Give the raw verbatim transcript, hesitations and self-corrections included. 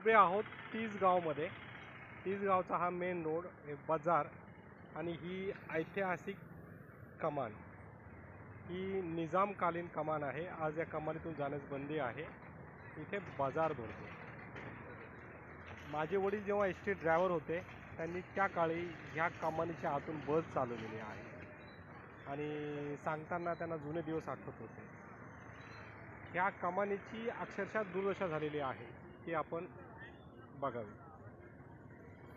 उभे आहोत तिसगावमध्ये। तिसगावचा हा मेन रोड, हे बाजार आणि ही ऐतिहासिक कमान, ही निजामकालीन कमान आहे। आज या कमानीतून जाण्यास बंदी आहे। इथे बाजार भरतो। माझे वडील जेव्हा एस टी ड्रायव्हर होते त्यांनी त्या काळी ह्या कमानीच्या आतून बस चालवलेली आहे आणि सांगताना त्यांना जुने दिवस आठवत होते। ह्या कमानीची अक्षरशः दुर्दशा झालेली आहे, ती आपण बघावी।